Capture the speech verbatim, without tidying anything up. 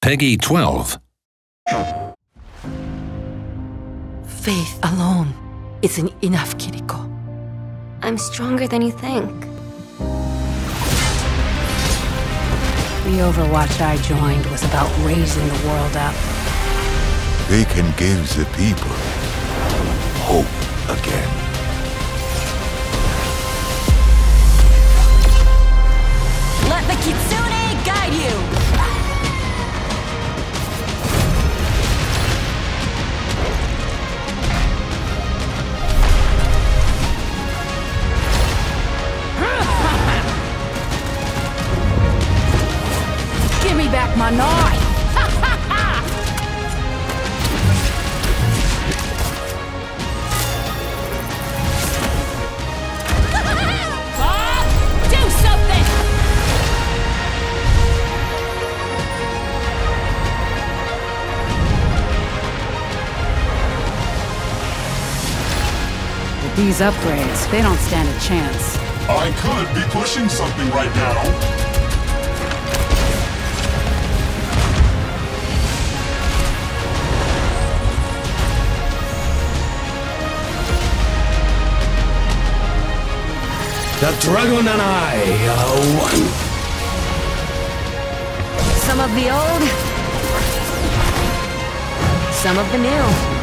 Peggy twelve. Faith alone isn't enough, Kiriko. I'm stronger than you think. The Overwatch I joined was about raising the world up. They can give the people hope again. Let the Kitsune guide you! Give me back my knife! Bob, do something! With these upgrades, they don't stand a chance. I could be pushing something right now. The dragon and I are one. Some of the old, some of the new.